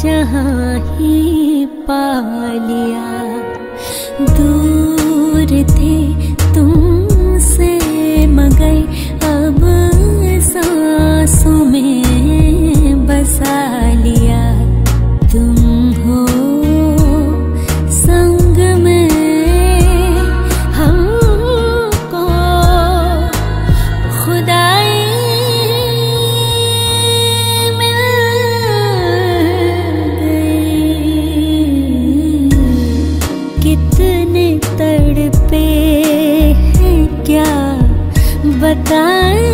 जहाँ ही पा लिया। दूर थे तुमसे मगर अब सांसों में बसा लिया। तुम हो संग में हमको खुदाई मिल गई। कितने तड़पे हैं क्या बताएं,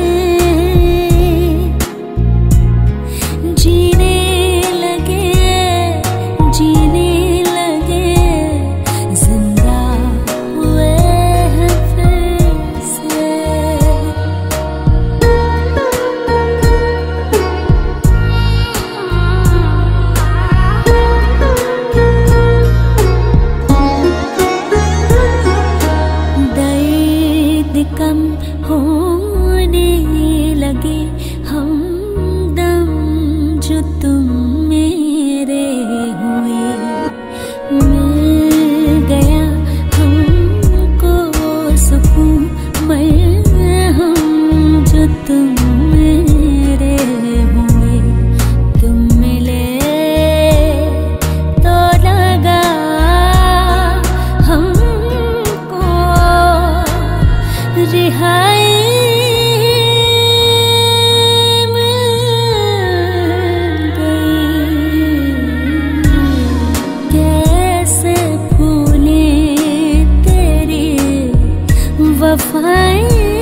कम होने लगे हमदम जो तुम मेरे हुए। मिल गया हमको सुकून मरहम जो तुम मेरे हुए। तुम मिले तो लगा हमको रिहाई मिल गई। कैसे भूले तेरी वफाएं।